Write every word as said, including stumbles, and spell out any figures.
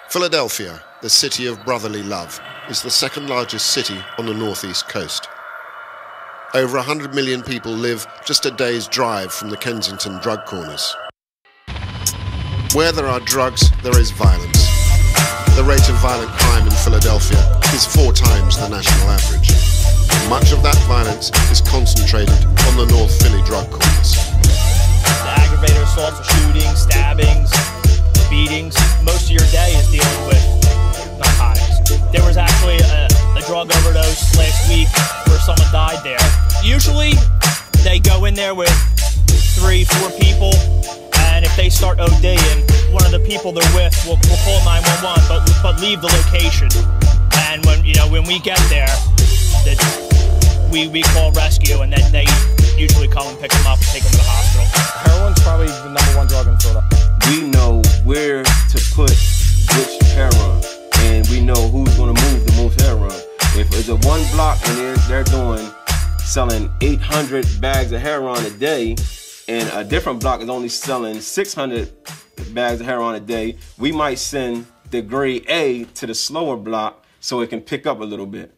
Philadelphia, the city of brotherly love, is the second largest city on the northeast coast. Over one hundred million people live just a day's drive from the Kensington drug corners. Where there are drugs, there is violence. The rate of violent crime in Philadelphia is four times the national average. Much of that violence is concentrated on the North Philly drug corners. The aggravated assaults, shootings, stabbings, beatings, most of your day is dealing with narcotics. There was actually a, a drug overdose last week where someone died there. Usually they go in there with three, four people, and if they start ODing, one of the people they're with will, will call nine one one, but but leave the location. And when you know when we get there, that we we call rescue, and then they usually come and pick them up and take them to the hospital. Heroin's probably the number one drug in Philadelphia. We know where to put which heroin, and we know who's going to move the most heroin. If it's a one block and they're, they're doing, selling eight hundred bags of heroin a day, and a different block is only selling six hundred bags of heroin a day, we might send the grade A to the slower block so it can pick up a little bit.